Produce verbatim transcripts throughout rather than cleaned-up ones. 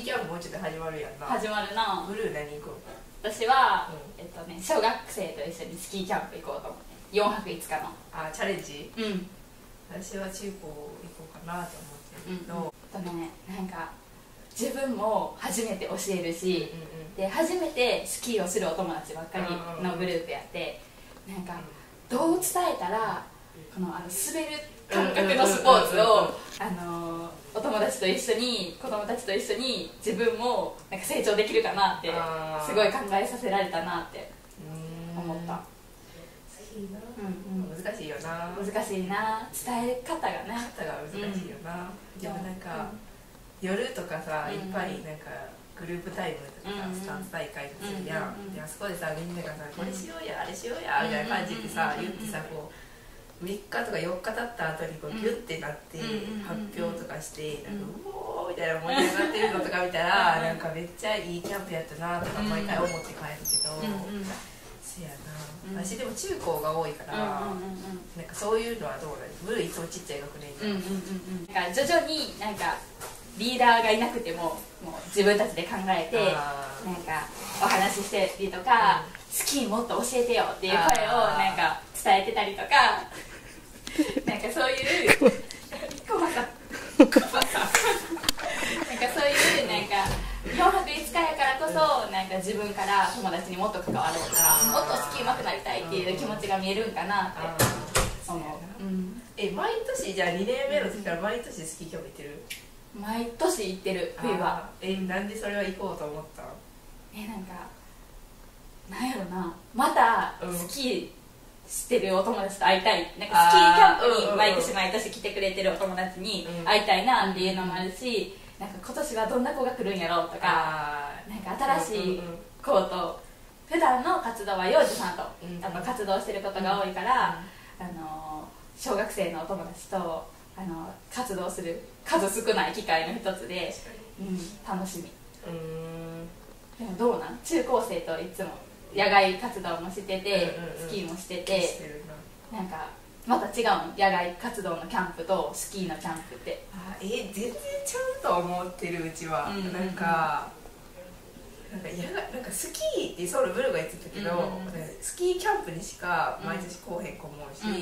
キャンプもうちょっと始まるやんな。 始まるな。 ブルー何行くの？ 私は、うん、えっとね小学生と一緒にスキーキャンプ行こうと思ってよんはくいつかのあチャレンジ。 うん。 私は中高行こうかなと思ってるけど、 うん、とねなんか自分も初めて教えるし、うんうん、で初めてスキーをするお友達ばっかりのグループやって、なんかどう伝えたらこのあの滑る感覚のスポーツをあのお友達と一緒に子供たちと一緒に自分もなんか成長できるかなってすごい考えさせられたなって思った。 うんうん、難しいよな。 難しいな、伝え方がね方が難しいよな、うん、でもなんか、うん、夜とかさ、いっぱいなんかグループタイムとかさ、うん、スタンス大会とかするやん、うん、であそこでさみんながさこれしようやあれしようやみたいな感じでさ、うん、言ってさこうみっかとかよっか経った後にこうギュッてなって発表とかしてなんかうおーみたいな盛り上がってるのとか見たらなんかめっちゃいいキャンプやったなとか毎回思って帰るけど、せやな、うん、私でも中高が多いから、なんかそういうのはどうなの？ブルーいつもちっちゃい学年に、うんうんうん、なんか徐々になんかリーダーがいなくてももう自分たちで考えてなんかお話ししてたりとか、うん、スキーもっと教えてよっていう声をなんか伝えてたりとかなんかそういうコマさんなんかそういうなんかよんはくいつかやからこそなんか自分から友達にもっと関わろうとかもっとスキー上手くなりたいっていう気持ちが見えるんかなって思う。うん、え毎年じゃあにねんめの時から毎年スキーキャンプ行ってる？ 毎年行ってる冬は。 えなんでそれは行こうと思った？ えなんかなんやろな、またスキーしてるお友達と会いたい、なんかスキーキャンプに毎年毎年来てくれてるお友達に会いたいなっていうのもあるし、なんか今年はどんな子が来るんやろうとか、なんか新しい子と普段の活動は幼児さんとあの活動してることが多いから、あの小学生のお友達とあの活動する数少ない機会の一つで、うん、楽しみ。うーんでもどうなん？中高生といつも野外活動もしてて、うんうんうん、スキーもしてて、なんかまた違うの？野外活動のキャンプとスキーのキャンプって。 あえ全然ちゃうと思ってるうちは、うんうんうん、なんかなんか野外なんかスキーってソウルブルーが言ってたけど、うんうんうん、スキーキャンプにしか毎年来へん子も多いし、うんうんうん、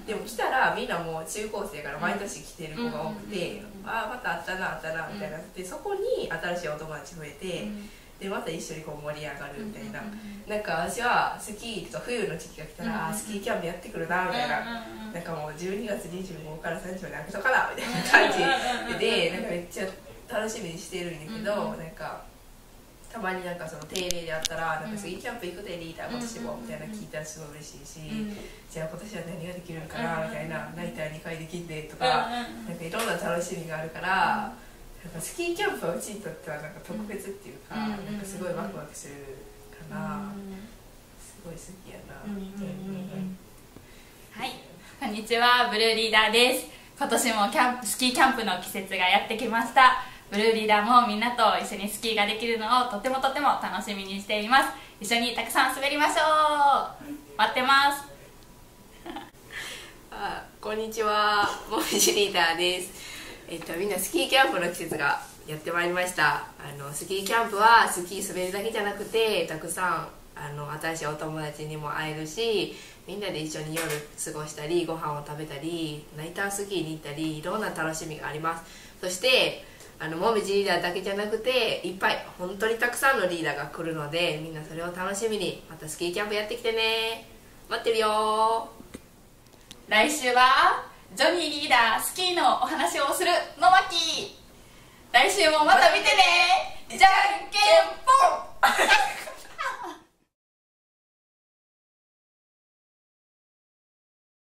でも来たらみんなもう中高生から毎年来てる子が多くて、うんうんうん、ああまたあったなあったなみたいなで、そこに新しいお友達増えて、うんでまた一緒にこう盛り上がるみたいな、うんうんうん、なんか私はスキーとか冬の時期が来たら、うんうんうん、スキーキャンプやってくるなみたいな、うんうんうん、なんかもうじゅうにがつにじゅうごからさんじゅうまで開けとかなみたいな感じでなんかめっちゃ楽しみにしてるんだけど、うんうん、なんかたまになんかその定例であったらなんかスキーキャンプ行くでリーダー今年もみたいな聞いたらすごい嬉しいし、うんうん、じゃあ今年は何ができるのかなみたいな、ナイターにかいできんでとか、なんかいろんな楽しみがあるから、なんかスキーキャンプはうちにとってはなんか特別っていうか、うん、なんかすごいワクワクするかな、うん、すごい好きやな。 はい、こんにちは、ブルーリーダーです。今年もキャンプスキーキャンプの季節がやってきました。ブルーリーダーもみんなと一緒にスキーができるのをとてもとても楽しみにしています。一緒にたくさん滑りましょう。待ってます。 あ、こんにちは、もみじリーダーです。えっと、みんなスキーキャンプの季節がやってまいりました。あのスキーキャンプはスキー滑るだけじゃなくてたくさんあの新しいお友達にも会えるし、みんなで一緒に夜過ごしたりご飯を食べたりナイタースキーに行ったりいろんな楽しみがあります。そしてあのもみじリーダーだけじゃなくていっぱい本当にたくさんのリーダーが来るので、みんなそれを楽しみにまたスキーキャンプやってきてね。待ってるよ。 来週はジョニーリーダースキーのお話をするの巻。来週もまた見てね。